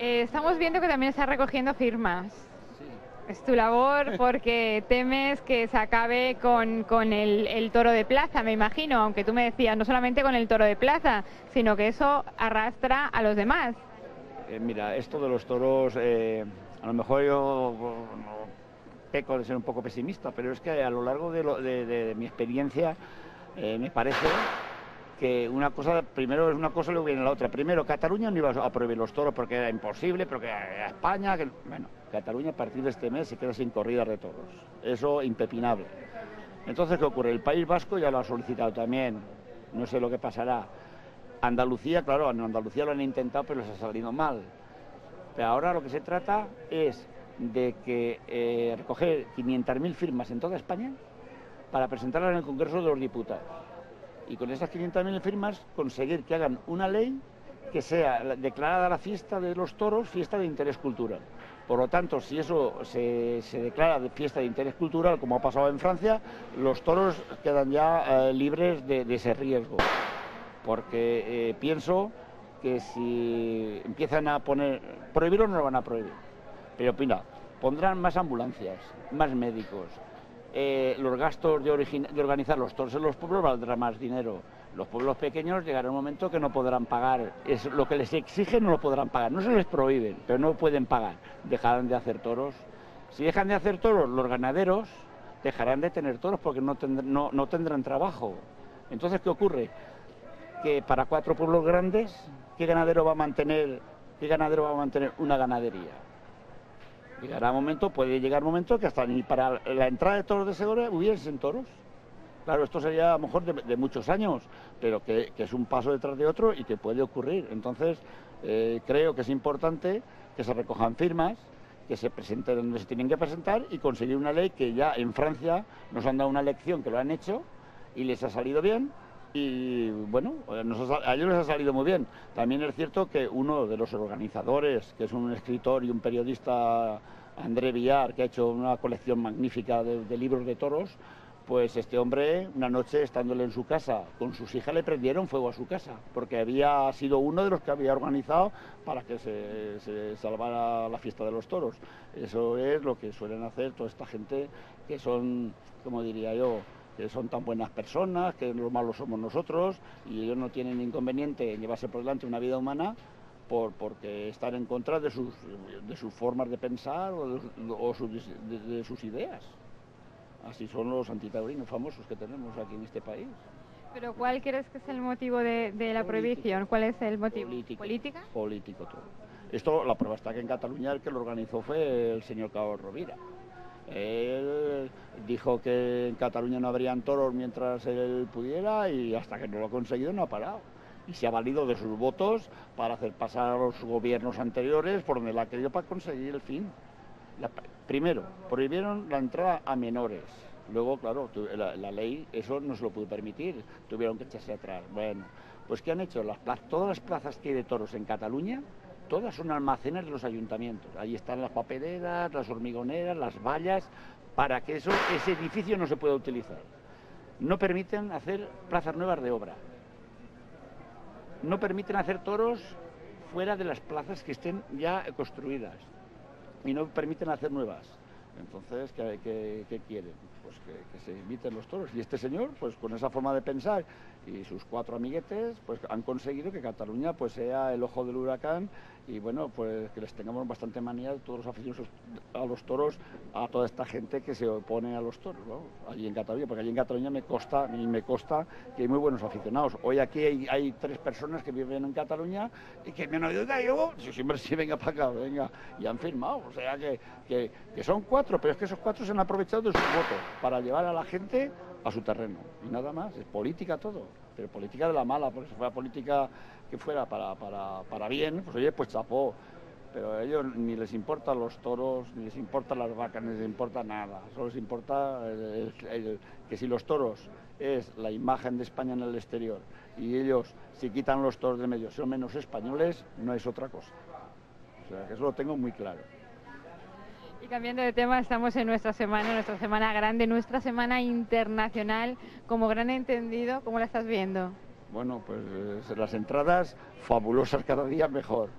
Estamos viendo que también estás recogiendo firmas. Sí. Es tu labor porque temes que se acabe con el toro de plaza, me imagino, aunque tú me decías, no solamente con el toro de plaza, sino que eso arrastra a los demás. Mira, esto de los toros, a lo mejor yo peco de ser un poco pesimista, pero es que a lo largo de mi experiencia me parece que una cosa, primero es una cosa y luego viene la otra. Primero, Cataluña no iba a prohibir los toros porque era imposible, porque a España, bueno, Cataluña a partir de este mes se queda sin corridas de toros. Eso impepinable. Entonces, ¿qué ocurre? El País Vasco ya lo ha solicitado también, no sé lo que pasará. Andalucía, claro, en Andalucía lo han intentado, pero les ha salido mal. Pero ahora lo que se trata es de que recoger 500.000 firmas en toda España para presentarlas en el Congreso de los Diputados. Y con esas 500.000 firmas conseguir que hagan una ley que sea declarada la fiesta de los toros fiesta de interés cultural. Por lo tanto, si eso se declara de fiesta de interés cultural, como ha pasado en Francia, los toros quedan ya libres de ese riesgo. Porque pienso que si empiezan a prohibirlo no lo van a prohibir, pero mira, pondrán más ambulancias, más médicos, los gastos de organizar los toros en los pueblos valdrá más dinero. Los pueblos pequeños llegará un momento que no podrán pagar, es lo que les exigen no lo podrán pagar, no se les prohíben, pero no pueden pagar, dejarán de hacer toros. Si dejan de hacer toros, los ganaderos dejarán de tener toros porque no tendrán trabajo. Entonces, ¿qué ocurre? Que para 4 pueblos grandes, ¿qué ganadero va a mantener una ganadería? Puede llegar un momento que hasta ni para la entrada de toros de Segora hubiesen toros. Claro, esto sería a lo mejor de muchos años, pero que es un paso detrás de otro y que puede ocurrir. Entonces, creo que es importante que se recojan firmas, que se presenten donde se tienen que presentar y conseguir una ley que ya en Francia nos han dado una lección que lo han hecho y les ha salido bien. Y bueno, a ellos les ha salido muy bien. También es cierto que uno de los organizadores, que es un escritor y un periodista, André Villar, que ha hecho una colección magnífica de libros de toros, pues este hombre, una noche estándole en su casa con sus hijas, le prendieron fuego a su casa, porque había sido uno de los que había organizado para que se salvara la fiesta de los toros. Eso es lo que suelen hacer toda esta gente que son, como diría yo, que son tan buenas personas, que los malos somos nosotros, y ellos no tienen inconveniente en llevarse por delante una vida humana porque están en contra de sus formas de pensar o de sus ideas. Así son los antitaurinos famosos que tenemos aquí en este país. ¿Pero cuál crees que es el motivo de la prohibición? ¿Cuál es el motivo? ¿Política? Político todo. Esto, la prueba está que en Cataluña el que lo organizó fue el señor Carlos Rovira. Él dijo que en Cataluña no habrían toros mientras él pudiera y hasta que no lo ha conseguido no ha parado. Y se ha valido de sus votos para hacer pasar a los gobiernos anteriores por donde la ha querido para conseguir el fin. Primero, prohibieron la entrada a menores. Luego, claro, la ley eso no se lo pudo permitir. Tuvieron que echarse atrás. Bueno, pues ¿qué han hecho? Todas las plazas que hay de toros en Cataluña, todas son almacenes de los ayuntamientos. Ahí están las papeleras, las hormigoneras, las vallas, para que ese edificio no se pueda utilizar. No permiten hacer plazas nuevas de obra. No permiten hacer toros fuera de las plazas que estén ya construidas. Y no permiten hacer nuevas. Entonces, ¿qué quieren? Pues que se eviten los toros. Y este señor, pues con esa forma de pensar y sus 4 amiguetes, pues han conseguido que Cataluña pues sea el ojo del huracán y bueno, pues que les tengamos bastante manía todos los aficionados a los toros, a toda esta gente que se opone a los toros, ¿no? Allí en Cataluña, porque allí en Cataluña me consta que hay muy buenos aficionados. Hoy aquí hay 3 personas que viven en Cataluña y que me han oído, yo siempre sí, venga para acá, venga, y han firmado, o sea que son 4, pero es que esos 4 se han aprovechado de sus votos para llevar a la gente a su terreno, y nada más, es política todo, pero política de la mala, porque si fuera política que fuera para bien, pues oye, pues chapó, pero a ellos ni les importan los toros, ni les importan las vacas, ni les importa nada, solo les importa que si los toros es la imagen de España en el exterior, y ellos si quitan los toros de medio son menos españoles, no es otra cosa, o sea que eso lo tengo muy claro. Y cambiando de tema, estamos en nuestra semana grande, nuestra semana internacional. Como gran entendido, ¿cómo la estás viendo? Bueno, pues las entradas fabulosas, cada día mejor.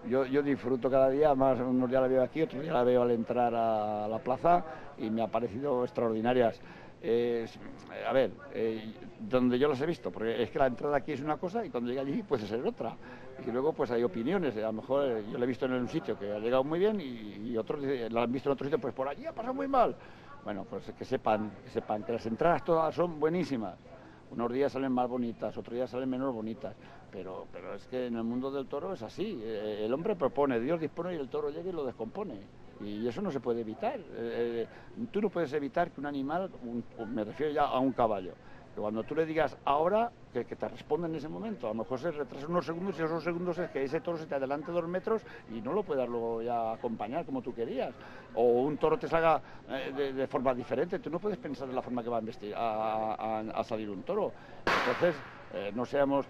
Yo disfruto cada día, más unos días la veo aquí, otros días la veo al entrar a la plaza y me ha parecido extraordinarias. A ver, donde yo las he visto, porque es que la entrada aquí es una cosa y cuando llega allí puede ser otra. Y luego pues hay opiniones, a lo mejor yo la he visto en un sitio que ha llegado muy bien y otros la han visto en otro sitio, pues por allí ha pasado muy mal. Bueno, pues que sepan que las entradas todas son buenísimas. Unos días salen más bonitas, otros días salen menos bonitas, pero es que en el mundo del toro es así. El hombre propone, Dios dispone y el toro llega y lo descompone. Y eso no se puede evitar. Tú no puedes evitar que un animal, me refiero ya a un caballo, que cuando tú le digas ahora, que te responda en ese momento. A lo mejor se retrasa unos segundos y esos segundos es que ese toro se te adelante 2 metros y no lo puedas luego ya acompañar como tú querías. O un toro te salga de forma diferente. Tú no puedes pensar en la forma que va a salir un toro. Entonces, no seamos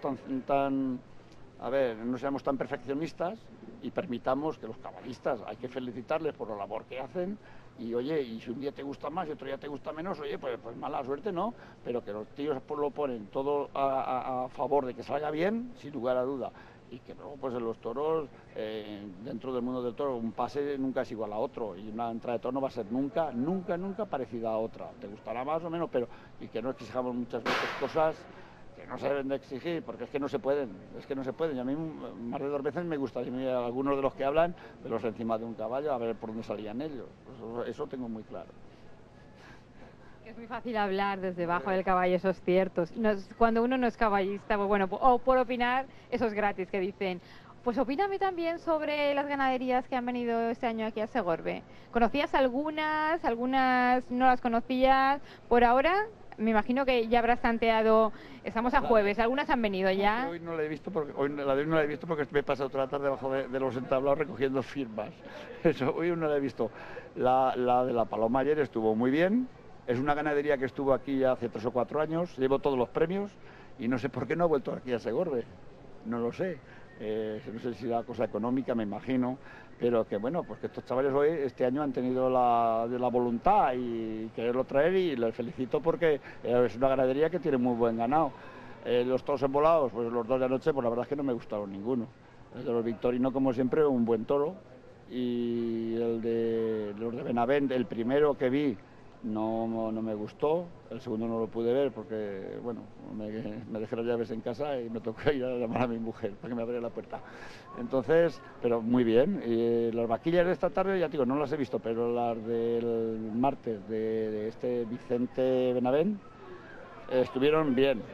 no seamos tan perfeccionistas y permitamos que los caballistas, hay que felicitarles por la labor que hacen. Y oye, y si un día te gusta más y otro día te gusta menos, oye, pues mala suerte no, pero que los tíos lo ponen todo a favor de que salga bien, sin lugar a duda. Y que luego pues en los toros, dentro del mundo del toro, un pase nunca es igual a otro y una entrada de toro no va a ser nunca parecida a otra. Te gustará más o menos, pero y que no exijamos muchas veces cosas que no se deben de exigir, porque es que no se pueden. Y a mí más de 2 veces me gustaría algunos de los que hablan, verlos encima de un caballo, a ver por dónde salían ellos. Eso tengo muy claro. Es muy fácil hablar desde debajo del caballo, eso es cierto. Cuando uno no es caballista, pues bueno, o por opinar, eso es gratis, que dicen. Pues opíname también sobre las ganaderías que han venido este año aquí a Segorbe. ¿Conocías algunas no las conocías? Por ahora, me imagino que ya habrás tanteado, estamos a jueves, algunas han venido ya. Hoy no la he visto porque me he pasado toda la tarde debajo de los entablados recogiendo firmas. Hoy no la he visto. La de la Paloma ayer estuvo muy bien. Es una ganadería que estuvo aquí hace 3 o 4 años, llevó todos los premios y no sé por qué no ha vuelto aquí a Segorbe. No lo sé. No sé si la cosa económica, me imagino, pero que bueno, pues que estos chavales hoy, este año han tenido la voluntad y quererlo traer y les felicito porque es una ganadería que tiene muy buen ganado. Los toros embolados, pues los 2 de anoche, pues la verdad es que no me gustaron ninguno. El de los Victorino, como siempre, un buen toro, y los de Benavent, el primero que vi, no me gustó, el segundo no lo pude ver porque, bueno, me dejé las llaves en casa y me tocó ir a llamar a mi mujer para que me abriera la puerta. Entonces, pero muy bien. Y las vaquillas de esta tarde, ya digo, no las he visto, pero las del martes de este Vicente Benavent estuvieron bien,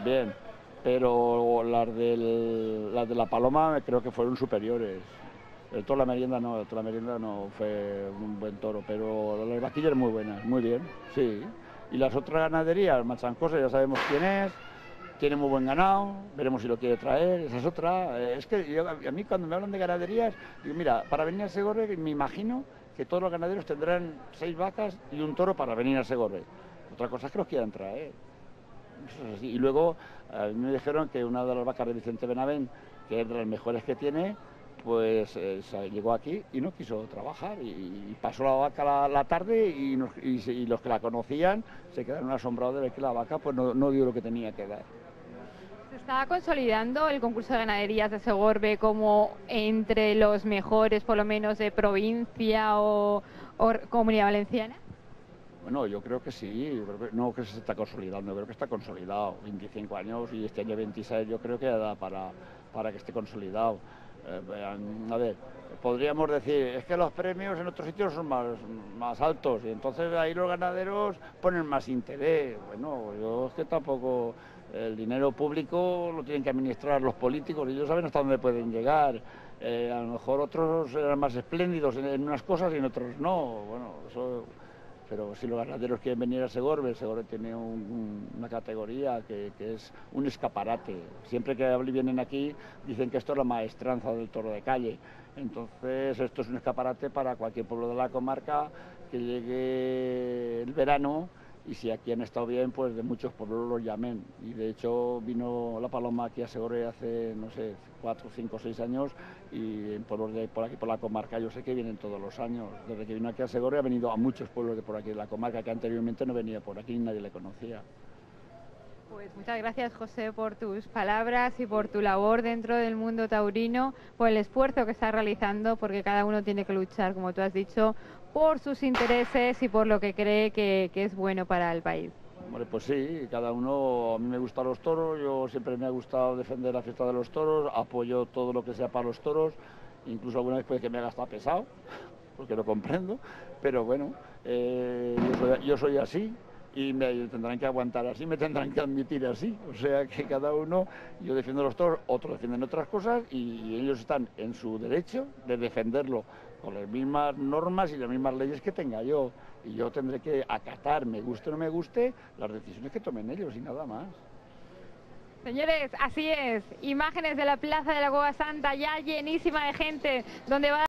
pero las de la Paloma creo que fueron superiores. El toro de la merienda no fue un buen toro, pero las vaquillas muy buenas, muy bien, sí. Y las otras ganaderías, Machancosa, ya sabemos quién es, tiene muy buen ganado, veremos si lo quiere traer, esa es otra. Es que a mí cuando me hablan de ganaderías, digo, mira, para venir a Segorbe me imagino que todos los ganaderos tendrán 6 vacas y un toro para venir a Segorbe. Otra cosa es que los quieran traer. Eso es así. Y luego a mí me dijeron que una de las vacas de Vicente Benavent, que es de las mejores que tiene, pues llegó aquí y no quiso trabajar y pasó la vaca la tarde y los que la conocían se quedaron asombrados de ver que la vaca pues no dio lo que tenía que dar. ¿Se está consolidando el concurso de ganaderías de Segorbe como entre los mejores, por lo menos, de provincia o Comunidad Valenciana? Bueno, yo creo que sí, no que se está consolidando, creo que está consolidado. 25 años y este año 26 yo creo que da para que esté consolidado. A ver, podríamos decir, es que los premios en otros sitios son más altos y entonces ahí los ganaderos ponen más interés. Bueno, yo es que tampoco, el dinero público lo tienen que administrar los políticos y ellos saben hasta dónde pueden llegar. A lo mejor otros eran más espléndidos en unas cosas y en otros no. Bueno, eso... Pero si los ganaderos quieren venir a Segorbe, Segorbe tiene una categoría que es un escaparate. Siempre que vienen aquí dicen que esto es la maestranza del toro de calle. Entonces esto es un escaparate para cualquier pueblo de la comarca que llegue el verano y si aquí han estado bien, pues de muchos pueblos los llamen. Y de hecho vino la Paloma aquí a Segorbe hace, no sé, 4, 5, 6 años y en pueblos de por aquí, por la comarca, yo sé que vienen todos los años. Desde que vino aquí a Segorbe ha venido a muchos pueblos de por aquí, de la comarca, que anteriormente no venía por aquí, nadie le conocía. Pues muchas gracias, José, por tus palabras y por tu labor dentro del mundo taurino, por el esfuerzo que estás realizando, porque cada uno tiene que luchar, como tú has dicho, por sus intereses y por lo que cree que es bueno para el país. Hombre, pues sí, cada uno, a mí me gustan los toros, yo siempre me ha gustado defender la fiesta de los toros, apoyo todo lo que sea para los toros, incluso alguna vez puede que me haga hasta pesado, porque lo comprendo, pero bueno, yo soy así y me tendrán que aguantar así, me tendrán que admitir así, o sea que cada uno, yo defiendo los toros, otros defienden otras cosas y ellos están en su derecho de defenderlo con las mismas normas y las mismas leyes que tenga yo, y yo tendré que acatar, me guste o no me guste, las decisiones que tomen ellos y nada más. Señores, así es, imágenes de la Plaza de la Cueva Santa ya llenísima de gente, donde va